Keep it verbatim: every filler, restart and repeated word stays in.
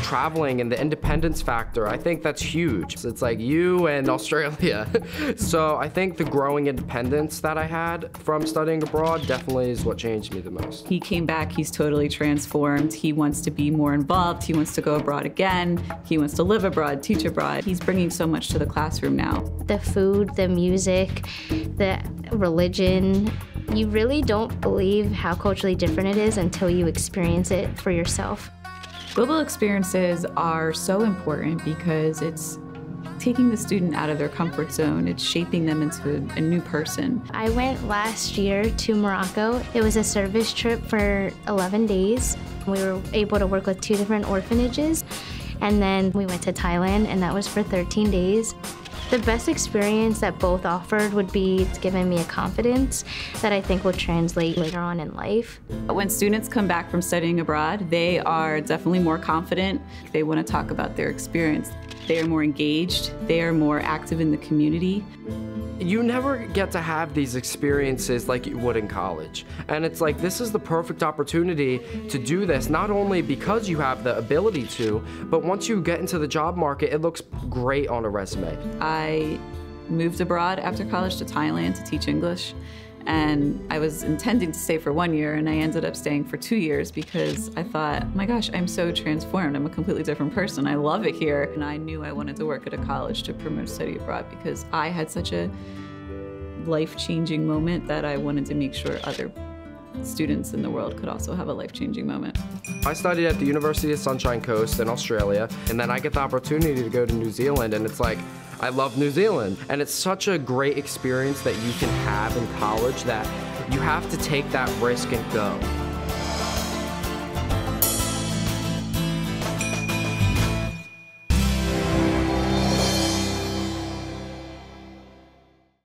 traveling and the independence factor, I think that's huge. It's like you and Australia. So I think the growing independence that I had from studying abroad definitely is what changed me the most. He came back, he's totally transformed. He wants to be more involved. He wants to go abroad again. He wants to live abroad, teach abroad. He's bringing so much to the classroom now. The food, the music, the religion, you really don't believe how culturally different it is until you experience it for yourself. Global experiences are so important because it's taking the student out of their comfort zone. It's shaping them into a new person. I went last year to Morocco. It was a service trip for eleven days. We were able to work with two different orphanages, and then we went to Thailand, and that was for thirteen days. The best experience that both offered would be it's given me a confidence that I think will translate later on in life. When students come back from studying abroad, they are definitely more confident. They want to talk about their experience. They are more engaged. They are more active in the community. You never get to have these experiences like you would in college. And it's like, this is the perfect opportunity to do this, not only because you have the ability to, but once you get into the job market, it looks great on a resume. I moved abroad after college to Thailand to teach English. And I was intending to stay for one year, and I ended up staying for two years because I thought, oh my gosh, I'm so transformed. I'm a completely different person. I love it here. And I knew I wanted to work at a college to promote study abroad because I had such a life-changing moment that I wanted to make sure other students in the world could also have a life-changing moment. I studied at the University of Sunshine Coast in Australia, and then I get the opportunity to go to New Zealand, and it's like, I love New Zealand. And it's such a great experience that you can have in college that you have to take that risk and go.